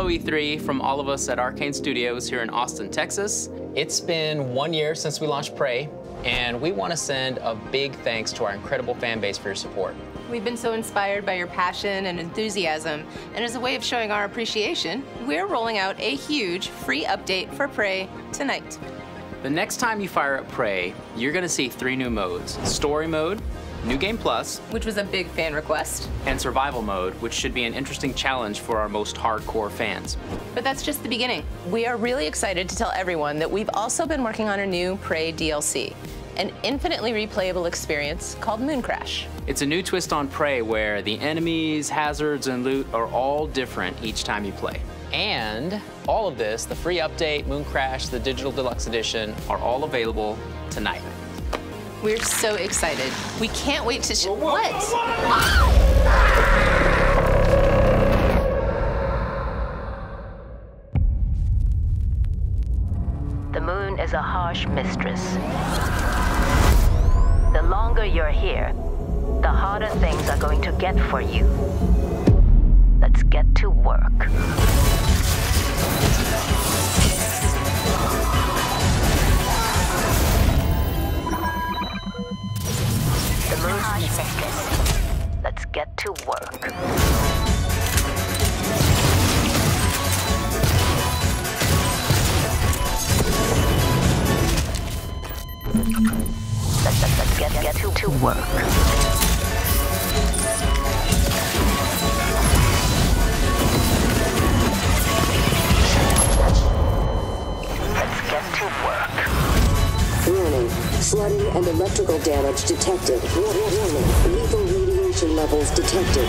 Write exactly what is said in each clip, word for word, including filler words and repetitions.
Hello E three from all of us at Arcane Studios here in Austin, Texas. It's been one year since we launched Prey, and we want to send a big thanks to our incredible fan base for your support. We've been so inspired by your passion and enthusiasm, and as a way of showing our appreciation, we're rolling out a huge free update for Prey tonight. The next time you fire up Prey, you're going to see three new modes: Story Mode, New Game Plus, which was a big fan request, and Survival Mode, which should be an interesting challenge for our most hardcore fans. But that's just the beginning. We are really excited to tell everyone that we've also been working on a new Prey D L C, an infinitely replayable experience called Mooncrash. It's a new twist on Prey where the enemies, hazards, and loot are all different each time you play. And all of this, the free update, Mooncrash, the Digital Deluxe Edition, are all available tonight. We're so excited. We can't wait to sh- What? The moon is a harsh mistress. The longer you're here, the harder things are going to get for you. Let's get to work. The moon's mistress. Let's get to work. Let's, let's, let's get, get to, to work. Let's get to work. Warning. Flooding and electrical damage detected. Warning. Lethal radiation levels detected.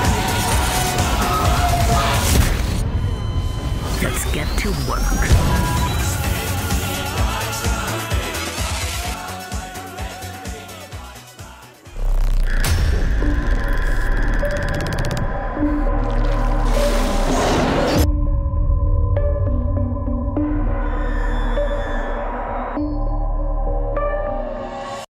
Let's get to work.